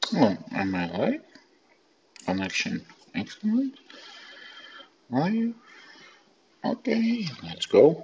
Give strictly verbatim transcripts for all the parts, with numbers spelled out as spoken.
Oh, am I live? Connection excellent. Live. Okay, let's go.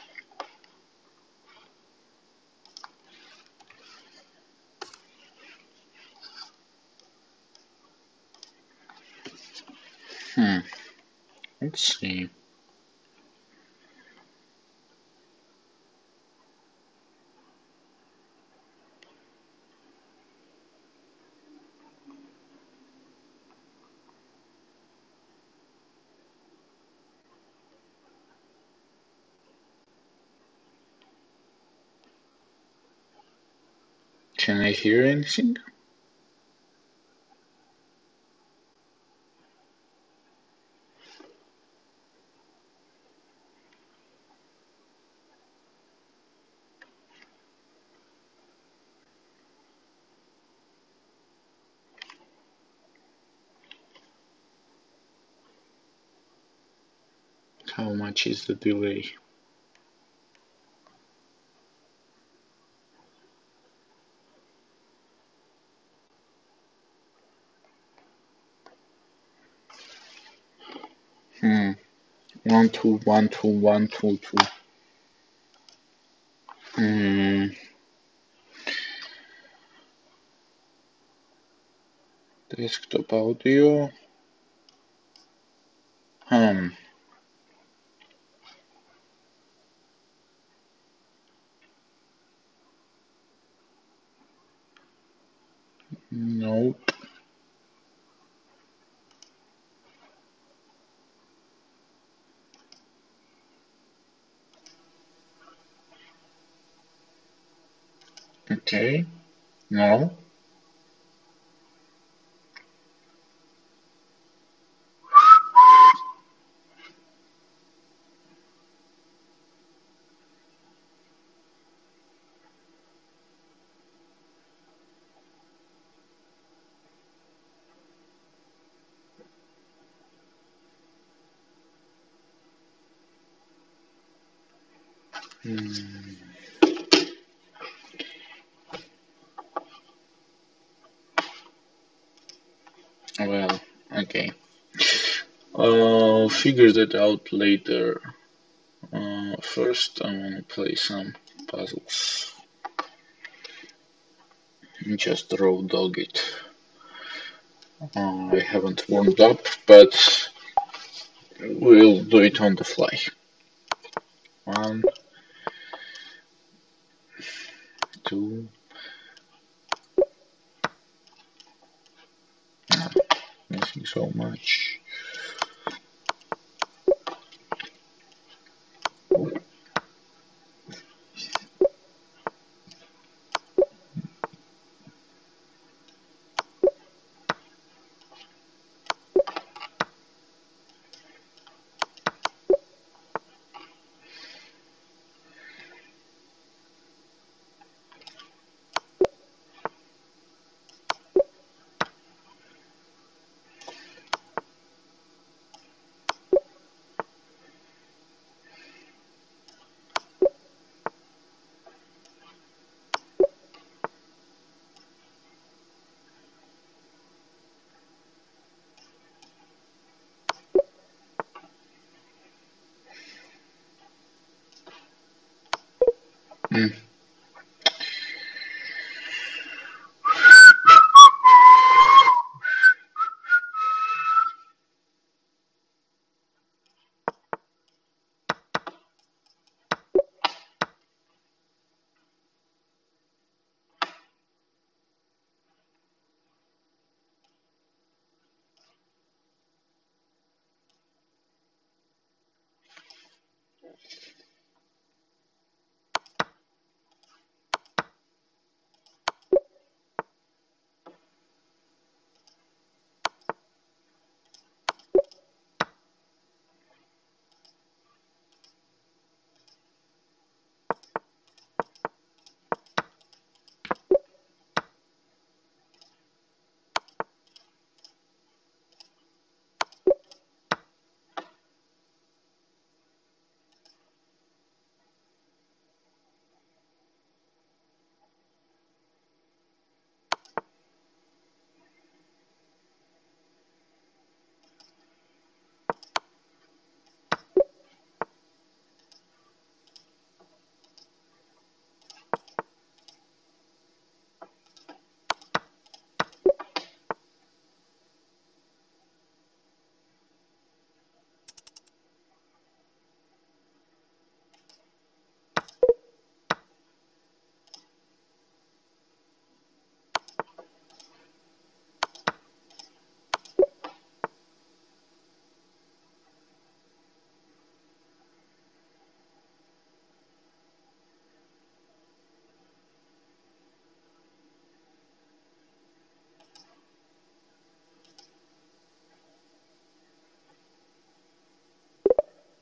Hmm. Let's see. Can I hear anything? How much is the delay? Hmm. One two one two one two two. Hmm. Desktop audio. Hmm. Nope. Okay. No. Hmm. Well, okay. I'll figure that out later. Uh, first, I want to play some puzzles. Just raw dog it. Uh, I haven't warmed up, but we'll do it on the fly. One, two, ah, missing so much.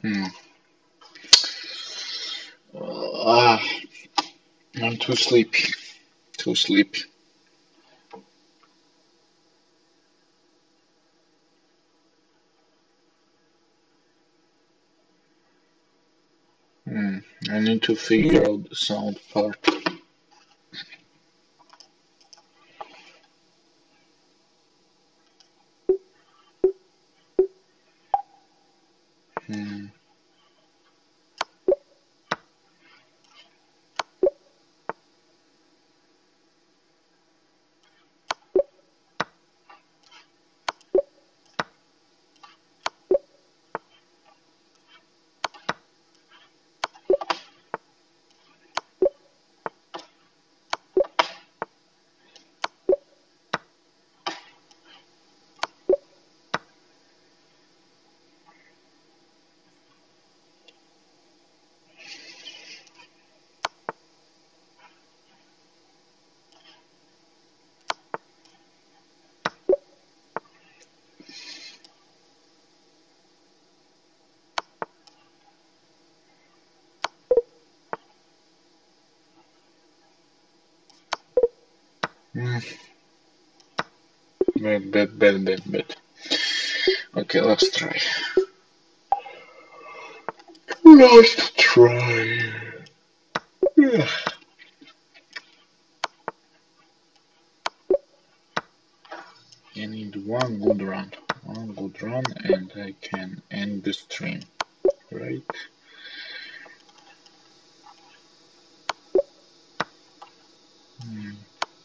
Hmm. Ah, I'm too sleepy. Too sleepy. Hmm. I need to figure out the sound part. Hmm. Hmm. Bad, bad, bad, bad, bad. Okay, let's try. Let's try. Yeah. I need one good run. One good run and I can end the stream, right? Hmm.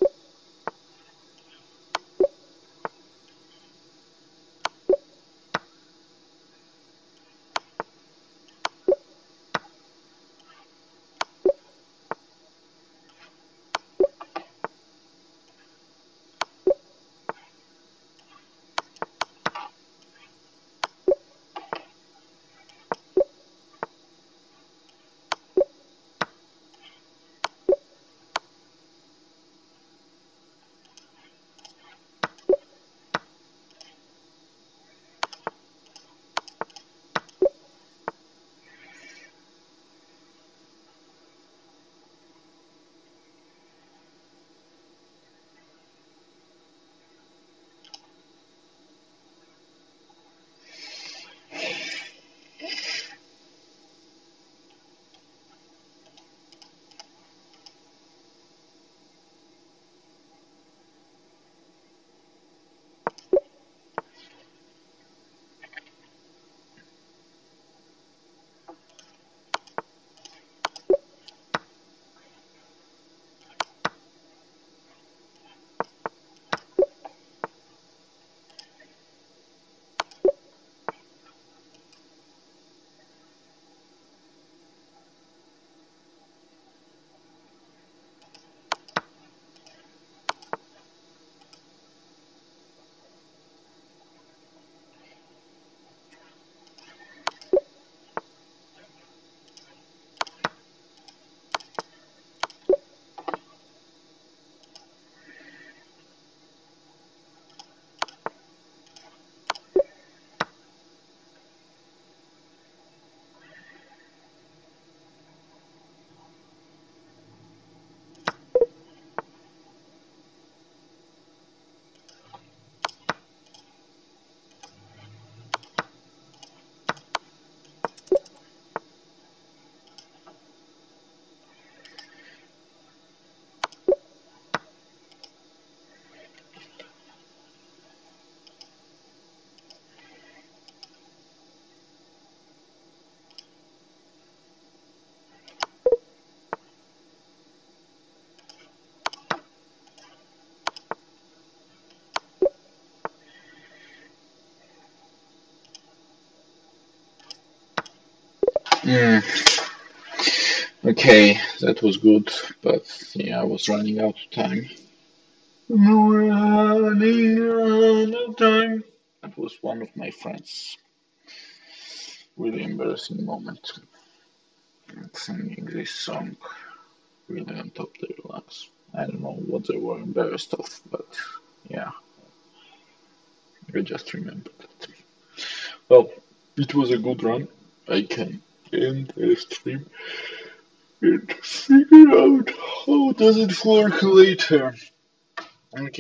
Mm, okay, that was good, but yeah, I was running out of time. Running out of time. That was one of my friends. Really embarrassing moment. Singing this song really on top of their lungs. I don't know what they were embarrassed of, but yeah, I just remembered it. Well, it was a good run. I can end the stream and figure out how does it work later. Okay.